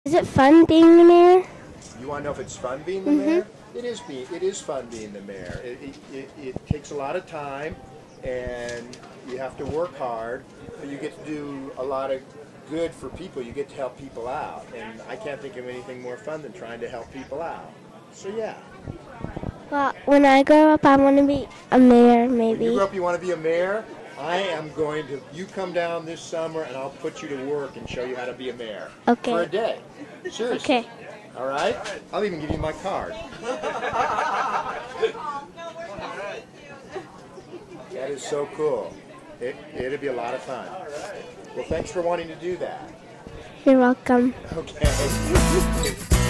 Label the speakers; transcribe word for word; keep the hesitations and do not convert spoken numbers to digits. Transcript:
Speaker 1: Is it fun being the mayor?
Speaker 2: You want to know if it's fun being the
Speaker 1: Mm-hmm.
Speaker 2: mayor? It is. Be, it is fun being the mayor. It, it, it, it takes a lot of time, and you have to work hard. But you get to do a lot of good for people. You get to help people out, and I can't think of anything more fun than trying to help people out. So yeah.
Speaker 1: Well, when I grow up, I want to be a mayor, maybe.
Speaker 2: When you grow up, you want to be a mayor? I am going to. You come down this summer, and I'll put you to work and show you how to be a mayor.
Speaker 1: Okay.
Speaker 2: For a day. Seriously.
Speaker 1: Okay.
Speaker 2: All right? I'll even give you my card. That is so cool. It, it'll be a lot of fun. Well, thanks for wanting to do that.
Speaker 1: You're welcome.
Speaker 2: Okay.